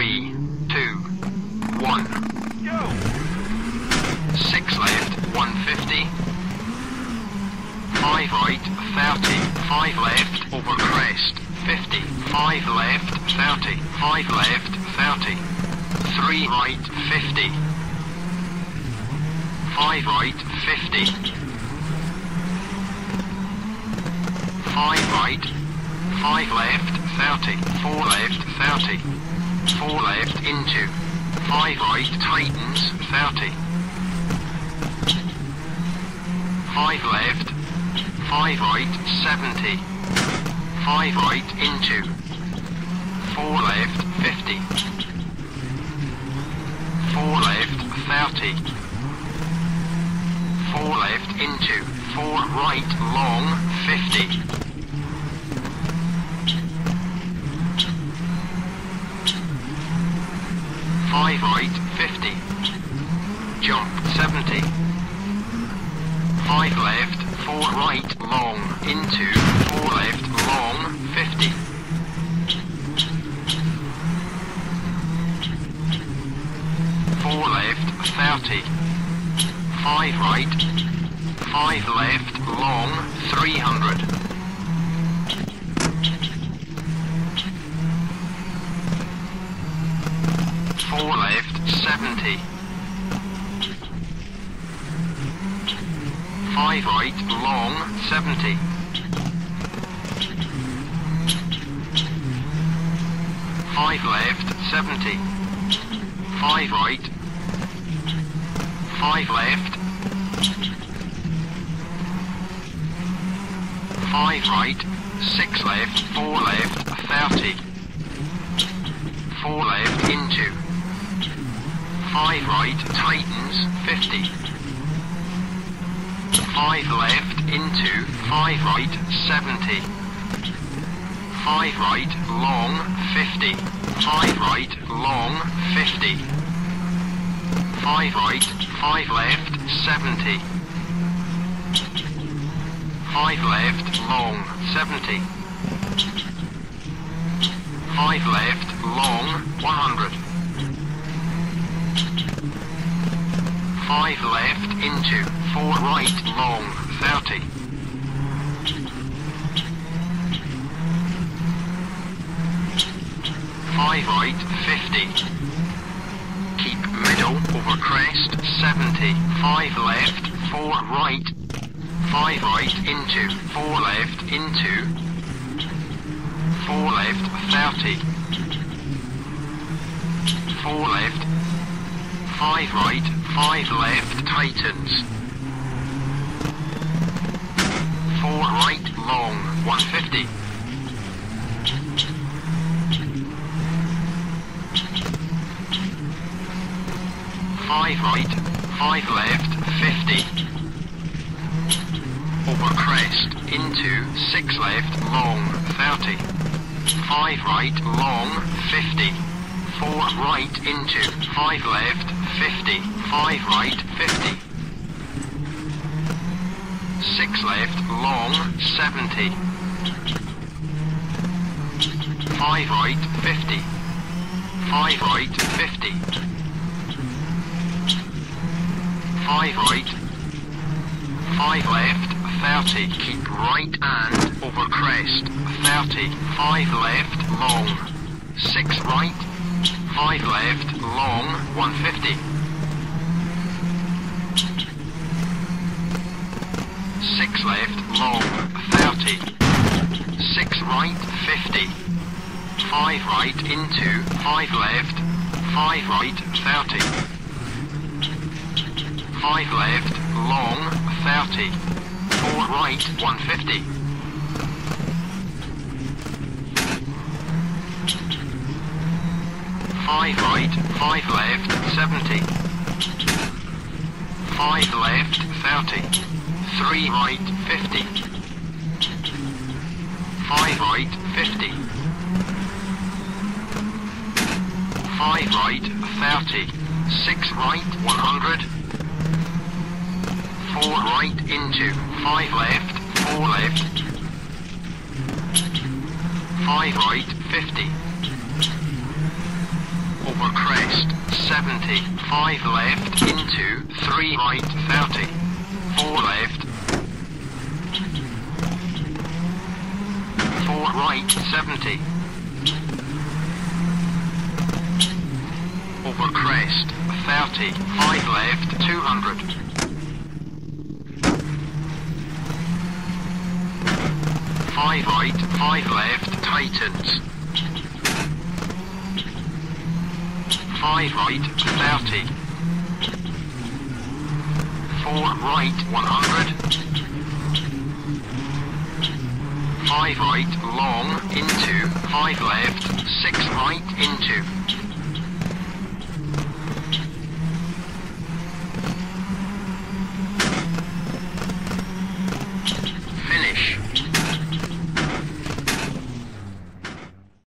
3, 2, 1. Go! 6 left, 150. 5 right, 30. 5 left, over crest, 50. 5 left, 30. 5 left, 30. 3 right, 50. 5 right, 50. 5 right, 5 left, 30. 4 left, 30. 4 left, into. 5 right, tightens, 30. 5 left, 5 right, 70. 5 right, into. 4 left, 50. 4 left, 30. 4 left, into. 4 right, long, 50. 5 right, 50. Jump, 70. 5 left, 4 right, long, into, 4 left, long, 50. 4 left, 30. 5 right, 5 left, long, 300. 4 left, 70. 5 right, long, 70. 5 left, 70. 5 right. 5 left. 5 right. 6 left, 4 left, 30. 4 left, into. 5 right, tightens, 50. 5 left, into, 5 right, 70. 5 right, long, 50. 5 right, long, 50. 5 right, 5 left, 70. 5 left, long, 70. 5 left, long, 100. 5 left, into, 4 right, long, 30. 5 right, 50. Keep middle, over crest, 70. 5 left, 4 right. 5 right, into, 4 left, into. 4 left, 30. 4 left. 5 right, 5 left, tightens. 4 right, long, 150. 5 right, 5 left, 50. Over crest, into, 6 left, long, 30. 5 right, long, 50. 4 right, into, 5 left, 50. 5 right, 50. 6 left, long, 70. 5 right, 50. 5 right, 50. 5 right. 5 left, 30. Keep right and over crest, 30. 5 left, long. 6 right. 5 left, long, 150. 6 left, long, 30. 6 right, 50. 5 right, into, 5 left. 5 right, 30. 5 left, long, 30. 4 right, 150. 5 right, 5 left, 70. 5 left, 30. 3 right, 50. 5 right, 50. 5 right, 30. 6 right, 100. 4 right, into. 5 left, 4 left. 5 right, 50. over crest, 70, 5 left into 3 right, 30, 4 left, 4 right, 70, over crest, 30, 5 left, 200, 5 right, 5 left, tightens, 5 right, 30, 4 right, 100, 5 right, long, into, 5 left, 6 right, into,